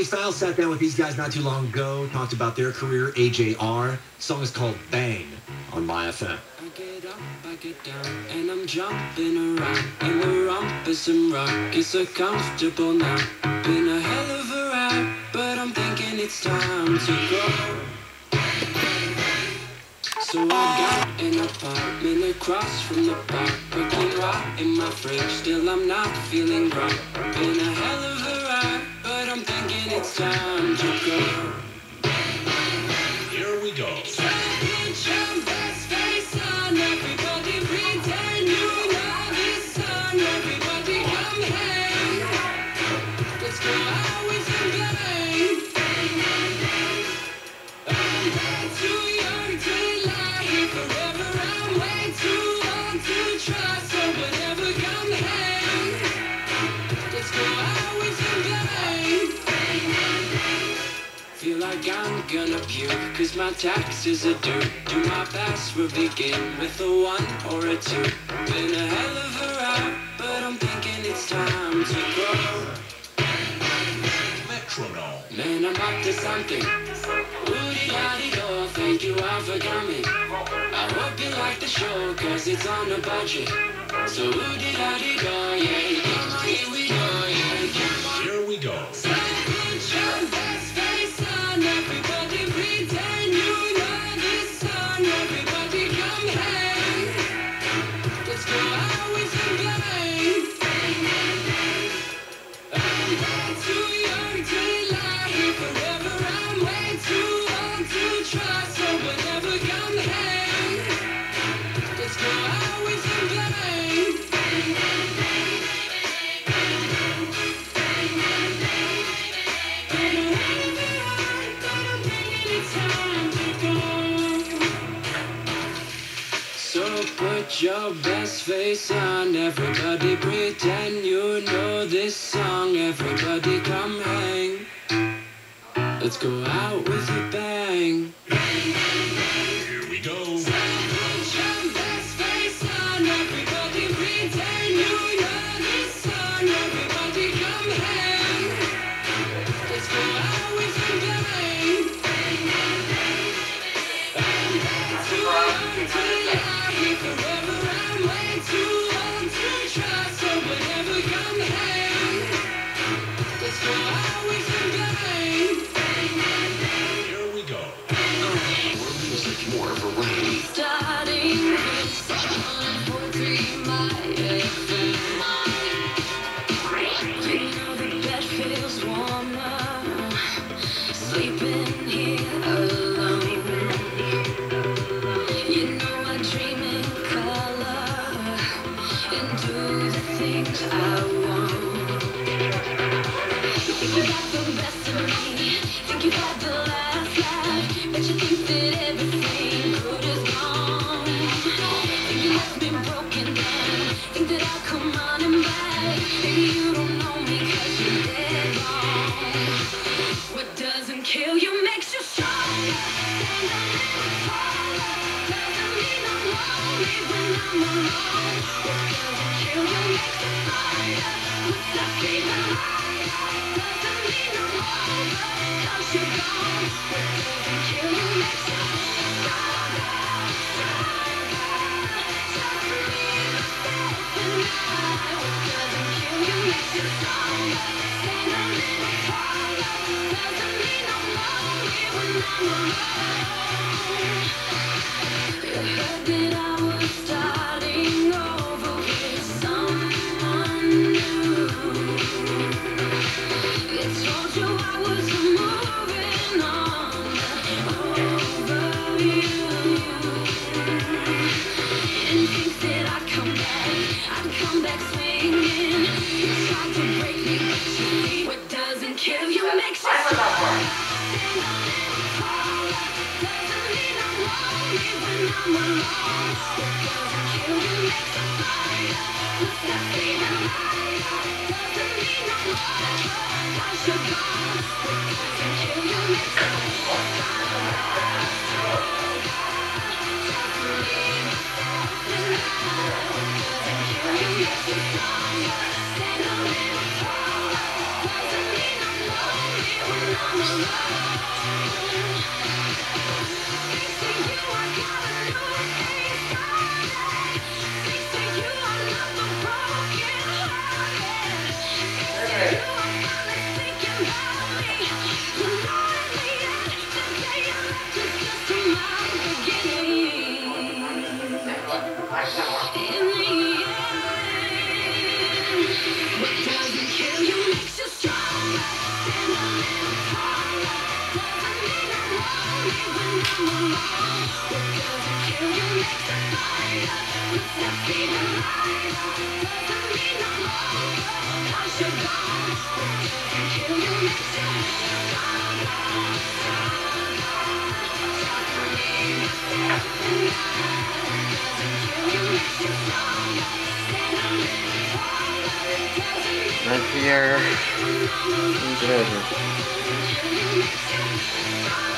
Styles sat down with these guys not too long ago, talked about their career, AJR. The song is called Bang on MyFM. I get up, I get down, and I'm jumping around in the rumpus and rock. It's so comfortable now. Been a hell of a ride, but I'm thinking it's time to go. So I got an apartment across from the park, cooking right in my fridge. Still I'm not feeling right. Been a hell of a ride, but I'm thinking it's time to go. Here we go. Put your best face on, everybody pretend you know this song. Everybody come hang. Let's go out with a bang. I'm way too young to lie here forever. I'm way too old to try, so whatever, come hang. Let's go out with a bang. Feel like I'm gonna puke, cause my taxes are due. Do my best, we'll begin with a 1 or a 2. Been a hell of a ride, but I'm thinking it's time to go. Metronome. Man, I'm up to something. Woody-la-dee-do, thank you all for coming. I hope you like the show, cause it's on a budget. So woody-la-dee-do, yeah, come on, here we go, yeah, come on. Here we go. Put your best face on, everybody pretend you know this song. Everybody come hang. Let's go out with a bang. I'm way too young to lie here forever. I'm way too old to try, so whatever, come hang. Let's go out with a bang. So put your best face on, everybody pretend you know this song. Everybody come hang. Let's go out with a bang. Here we go. Put your best face on, everybody pretend you know this song. Everybody come hang. Let's go out with a bang. I'm way too young to lie here forever. I'm way too old to try, so whatever, come hang. Let's go out with a bang. Here we go. More music, more variety. Starting with 104.3 MyFM. You know the bed feels warmer, sleeping here alone. You know I dream in color and do the things I want. Think you got the best of me, think you got the last laugh, but you think that everything good is gone. Think you left me broken down, think that I'll come running back. Maybe you don't know me cause you're dead wrong. What doesn't kill you makes you stronger. Stand a little taller. Doesn't mean I'm lonely when I'm alone. What doesn't kill you makes you stronger. Puts that fever higher. Doesn't mean I'm over cause you're gone. What doesn't kill you makes you stronger. Just me, myself, and I. What doesn't kill you makes you stronger. Stand a little taller. Doesn't mean I'm lonely when I'm alone. You heard that I was starting over with someone new. They told you I was moving on over you. And think that I'd come back swinging. You tried to break me, but you see what doesn't kill you makes you stronger. Stand a little taller. Doesn't mean I'm lonely when I'm alone. What doesn't kill you makes you stronger. Puts that fever higher. Doesn't mean I'm over cause you're gone. What doesn't kill you makes you stronger. Just me, myself, and I. What doesn't kill you makes you stronger. Stand a little taller. Doesn't mean I'm lonely when In the end, what doesn't kill you makes you stronger. Stand a little taller. Doesn't mean I'm lonely when I'm alone. What doesn't kill you makes you fighter. Footsteps even lighter. Doesn't mean I'm over 'cause you're gone. What doesn't kill you makes you stronger. Right here. Good.